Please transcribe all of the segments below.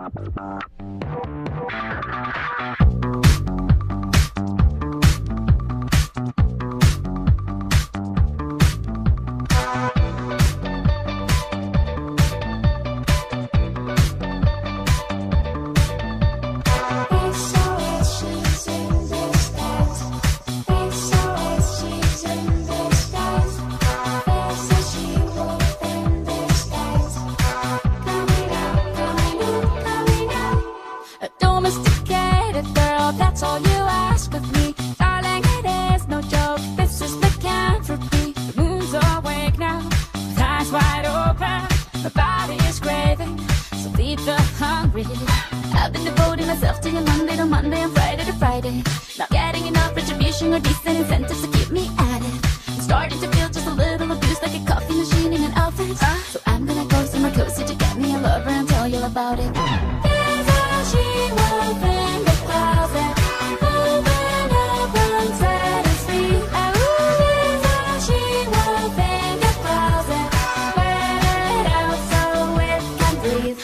Domesticated girl, that's all you ask of me. Darling, it is no joke, this is lycanthropy. The moon's awake now, with eyes wide open. My body is craving, so feed the hungry. I've been devoting myself to you Monday to Monday and Friday to Friday. Not getting enough retribution or decent incentives to keep me at it. I'm starting to feel just a little abused, like a coffee machine in an outfit. So I'm gonna go somewhere cozy to get me a lover and tell you about it. She won't in the closet, open up and set us free. She won't in the closet, wear it out so it can breathe.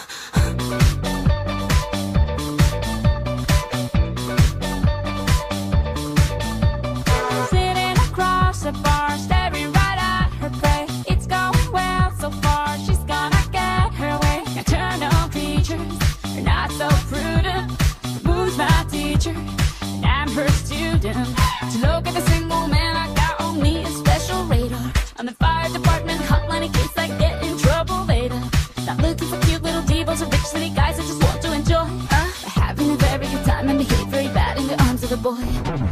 Sitting across the bar, staring right at her prey. It's going well so far, she's gonna get her way. Eternal creatures, not so prudent. The moon's my teacher, and I'm her student. To look at the single man I got on me a special radar. I'm the fire department hotline in case I get in trouble later. Not looking for cute little divas or rich city guys that just want to enjoy. Having a very good time and behave very bad in the arms of a boy.